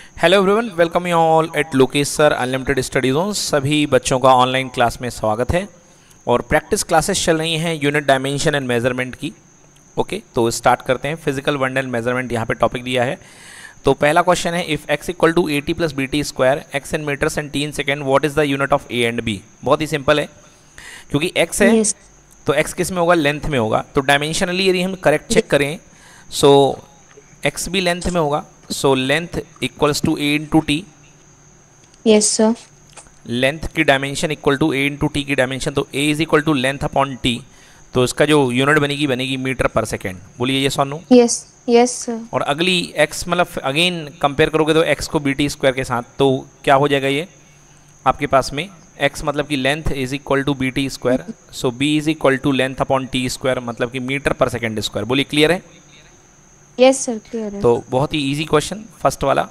Hello everyone, welcome you all at Lokesh sir unlimited study zone. सभी बच्चों का online class में स्वागत है और प्रैक्टिस क्लासेस चल रही हैं यूनिट डायमेंशन एंड मेजरमेंट की। ओके, तो स्टार्ट करते हैं। फिजिकल वन एंड मेजरमेंट यहाँ पे टॉपिक दिया है। तो पहला क्वेश्चन है, if x equal to A T plus B T square x in metres and T in second, what is the unit of A and B. बहुत ही simple है, क्योंकि x है Yes. तो x किस में होगा, लेंथ में होगा। तो डायमेंशनली यदि हम करेक्ट चेक करें सो x भी लेंथ में होगा। So length equals to A into T. Yes, sir. Length की dimension equal to A into T की डायमेंशन, तो A is equal to length upon T. तो इसका जो यूनिट बनेगी मीटर पर सेकेंड। बोलिए ये सोनू। Yes. Yes, sir. और अगली x मतलब अगेन कंपेयर करोगे तो x को बी टी स्क्वायर के साथ, तो क्या हो जाएगा ये आपके पास में, x मतलब कि length is equal to B T square. So b is equal to length upon T square, मतलब कि मीटर पर सेकेंड स्क्वायर। बोलिए क्लियर है। Yes, sir. Clear है. तो बहुत ही इजी क्वेश्चन फर्स्ट वाला।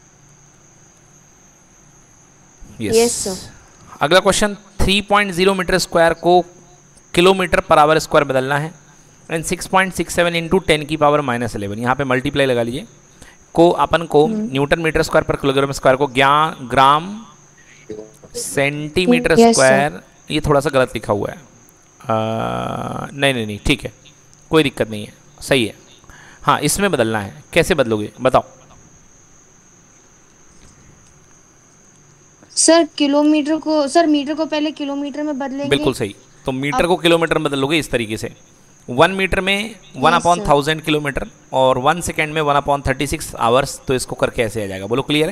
Yes, sir. अगला क्वेश्चन, 3.0 मीटर स्क्वायर को किलोमीटर पर आवर स्क्वायर बदलना है एंड 6.67 इंटू 10 की पावर -11। यहाँ पे मल्टीप्लाई लगा लीजिए। को अपन को newton metre square per kilogram square को gram centimetre Yes, sir. Square, ये थोड़ा सा गलत लिखा हुआ है। नहीं, ठीक है, कोई दिक्कत नहीं है, सही है। हाँ, इसमें बदलना है। कैसे बदलोगे बताओ। सर मीटर को पहले किलोमीटर में बदलेंगे. बिल्कुल सही। तो मीटर को किलोमीटर में बदलोगे इस तरीके से, 1 मीटर में 1/1000 किलोमीटर और 1 सेकेंड में 1/36 आवर्स। तो इसको करके ऐसे आ जाएगा। बोलो क्लियर है।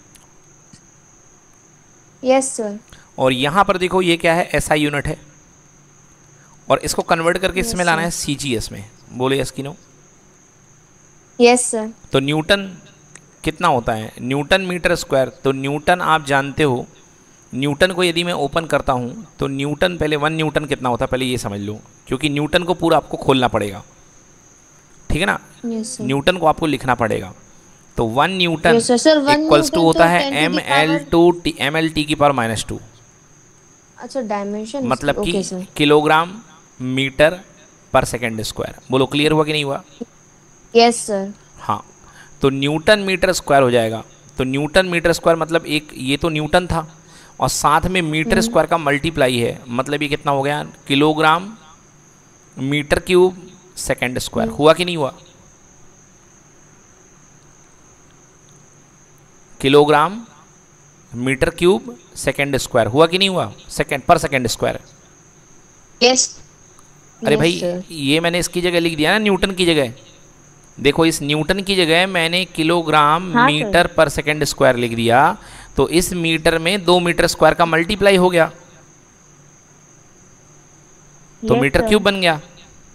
Yes, sir. और यहाँ पर देखो ये क्या है, SI यूनिट है और इसको कन्वर्ट करके Yes, इसमें लाना sir. है CGS में। बोले यस की नो। Yes, sir. तो न्यूटन कितना होता है, न्यूटन मीटर स्क्वायर। तो न्यूटन आप जानते हो, न्यूटन को यदि मैं ओपन करता हूँ तो न्यूटन पहले 1 न्यूटन कितना होता है पहले ये समझ लो, क्योंकि न्यूटन को पूरा आपको खोलना पड़ेगा, ठीक है ना। Yes, sir. न्यूटन को आपको लिखना पड़ेगा। तो 1 newton Yes, sir. Sir, 1 equals to Newton होता तो है 10 to the ML T की पावर -2, अच्छा, डायमेंशन. मतलब कि Okay, sir. Kilogram metre per second square. बोलो क्लियर हुआ कि नहीं हुआ। Yes, sir. हाँ, तो न्यूटन मीटर स्क्वायर हो जाएगा। तो न्यूटन मीटर स्क्वायर मतलब एक ये तो न्यूटन था और साथ में मीटर स्क्वायर का मल्टीप्लाई है, मतलब ये कितना हो गया, kilogram metre cube second square. हुआ कि नहीं हुआ। Kilogram metre cube second square हुआ कि नहीं हुआ, second per second square. Yes. अरे Yes, भाई, sir. ये मैंने इसकी जगह लिख दिया ना न्यूटन की जगह। देखो इस न्यूटन की जगह मैंने किलोग्राम हाँ, मीटर पर सेकेंड स्क्वायर लिख दिया। तो इस मीटर में 2 मीटर स्क्वायर का मल्टीप्लाई हो गया, तो Yes, मीटर sir. क्यूब बन गया।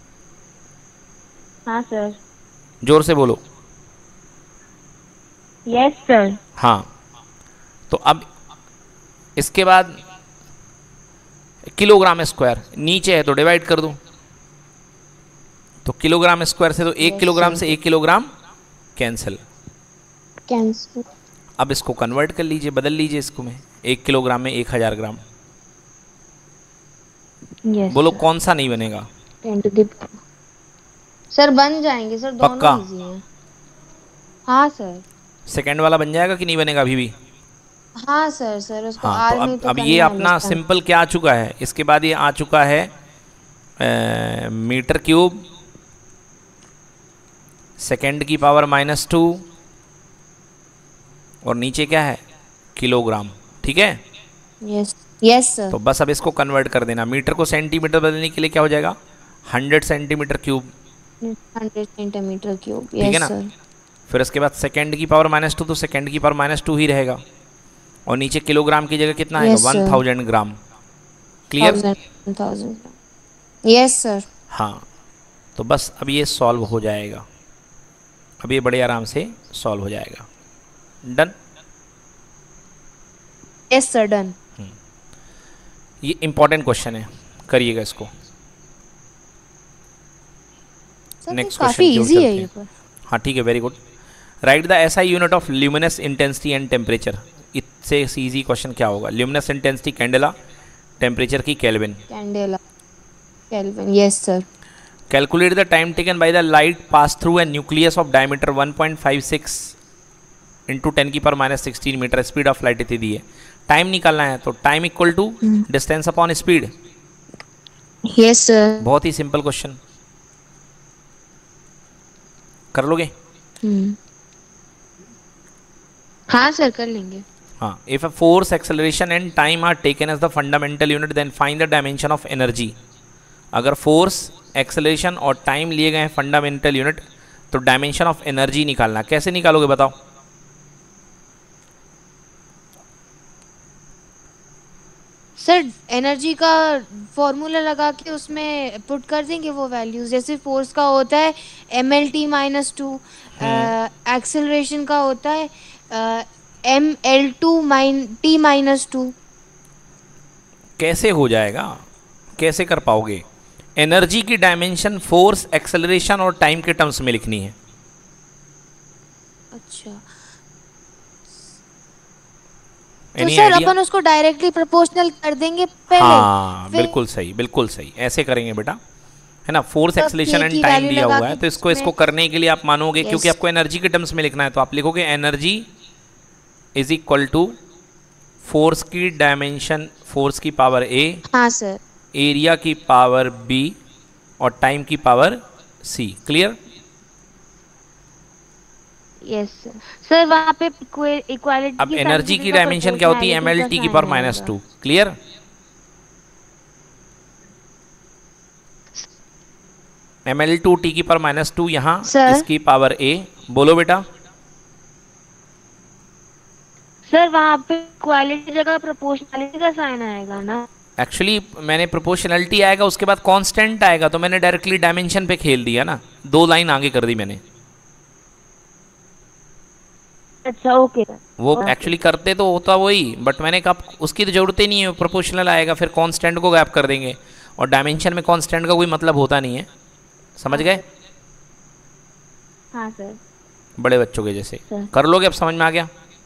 हाँ, सर. जोर से बोलो। Yes, sir. हाँ, तो अब इसके बाद किलोग्राम स्क्वायर नीचे है तो डिवाइड कर दो। तो किलोग्राम स्क्वायर से तो 1 Yes, किलोग्राम sir. से 1 किलोग्राम कैंसिल। Cancel. अब इसको कन्वर्ट कर लीजिए, बदल लीजिए इसको में, 1 किलोग्राम में 1000 ग्राम। Yes, बोलो sir. कौन सा नहीं बनेगा। 10 to the सर बन जाएंगे सर, पक्का? दोनों इजी हैं. हाँ सर. सेकेंड वाला बन जाएगा कि नहीं बनेगा अभी भी। हाँ सर उसको हाँ, तो आर में अब तो अब करना ये है अपना understand. सिंपल क्या आ चुका है, इसके बाद ये आ चुका है मीटर क्यूब सेकेंड की पावर -2 और नीचे क्या है, किलोग्राम। ठीक है, यस यस सर. तो बस अब इसको कन्वर्ट कर देना। मीटर को सेंटीमीटर बदलने के लिए क्या हो जाएगा, 100 सेंटीमीटर क्यूब। 100 centimetre cube. ठीक है यस ना। सर. फिर उसके बाद सेकेंड की पावर -2, तो सेकेंड की पावर -2 ही रहेगा और नीचे किलोग्राम की जगह कितना आएगा, Yes, sir. 1000 gram. Clear. 1000. Yes sir. हाँ, तो बस अब ये सॉल्व हो जाएगा, अब ये बड़े आराम से सॉल्व हो जाएगा। डन। Yes sir done. ये इंपॉर्टेंट क्वेश्चन है, करिएगा इसको। सर नेक्स्ट काफी क्वेश्चन इजी है ये पर. हाँ ठीक है, very good. Write the SI unit of luminous intensity and temperature. इससे इजी क्वेश्चन क्या होगा, ल्यूमिनस इंटेंसिटी कैंडेला, टेम्परेचर की kelvin. Candela kelvin. Yes sir. Calculate the time taken by the light pass through a nucleus of diameter 1.56 into 10⁻16 metre speed of light इतनी दी है। Time निकालना है तो time equal to distance upon speed. Yes sir. बहुत ही simple question, कर लोगे? हाँ सर कर लेंगे। हाँ, if a force acceleration and time are taken as the fundamental unit then find the dimension of energy. अगर फोर्स एक्सेलरेशन और टाइम लिए गए हैं फंडामेंटल यूनिट तो डायमेंशन ऑफ एनर्जी निकालना। कैसे निकालोगे बताओ? सर एनर्जी का फॉर्मूला लगा के उसमें पुट कर देंगे वो वैल्यूज। जैसे फोर्स का होता है mlt-2, एक्सेलरेशन का होता है ml2-t-2। कैसे हो जाएगा, कैसे कर पाओगे? एनर्जी की डायमेंशन फोर्स एक्सेलरेशन और टाइम के टर्म्स में लिखनी है। अच्छा तो Any सर idea? अपन उसको डायरेक्टली प्रोपोर्शनल कर देंगे पहले। हाँ बिल्कुल सही, बिल्कुल सही, ऐसे करेंगे बेटा, है ना। फोर्स तो एक्सेलरेशन K एंड की टाइम वैल्यू दिया लगा हुआ है के तो इसको उसमें- करने के लिए आप मानोगे, क्योंकि Yes. आपको एनर्जी के टर्म्स में लिखना है तो आप लिखोगे energy is equal to force की डायमेंशन, फोर्स की पावर ए, हाँ सर। एरिया की पावर बी और टाइम की power C. Clear? Yes sir. Sir वहाँ पे इक्वालिटी अब एनर्जी की डायमेंशन क्या होती है? एम एल टी की पावर -2। क्लियर? ml2 t की पावर -2 यहाँ Sir? इसकी पावर a। बोलो बेटा। सर वहाँ पे इक्वालिटी जगह प्रोपोर्शनलिटी का साइन आएगा ना? एक्चुअली मैंने प्रोपोर्शनलिटी आएगा उसके बाद कांस्टेंट आएगा तो मैंने डायरेक्टली डायमेंशन पे खेल दिया ना, 2 लाइन आगे कर दी मैंने। अच्छा ओके सर। वो एक्चुअली करते तो होता वही, बट मैंने कहा उसकी तो जरूरत ही नहीं है, प्रोपोर्शनल आएगा फिर कांस्टेंट को गैप कर देंगे और डायमेंशन में कांस्टेंट का कोई मतलब होता नहीं है। समझ गए? हाँ सर। बड़े बच्चों के जैसे सर। कर लोगे? अब समझ में आ गया?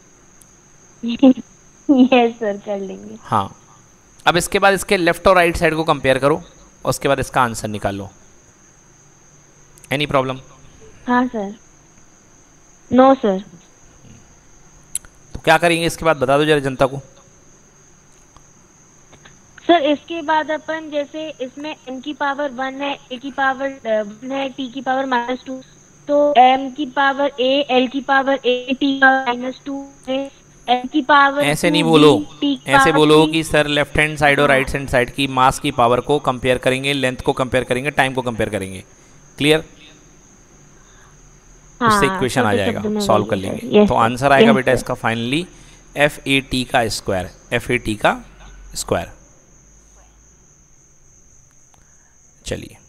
यस सर कर लेंगे। हाँ, अब इसके बाद इसके लेफ्ट और राइट साइड को कंपेयर करो और उसके बाद इसका आंसर निकाल लो। Any problem? हाँ सर। No sir. तो क्या करेंगे इसके बाद बता दो जरा जनता को। सर इसके बाद अपन जैसे इसमें n की पावर 1 है, a की पावर 1 है, t की पावर -2, तो m की पावर a, l की पावर a, t की पावर -2 है, n की पावर ऐसे 2, नहीं बोलो, t की ऐसे पावर बोलो 3। कि सर लेफ्ट हैंड साइड और राइट हैंड साइड की मास की पावर को कंपेयर करेंगे, लेंथ को कंपेयर करेंगे, टाइम को कंपेयर करेंगे। क्लियर? उससे इक्वेशन आ जाएगा, सॉल्व कर लेंगे तो आंसर आएगा बेटा इसका फाइनली FAT का स्क्वायर। FAT का स्क्वायर। चलिए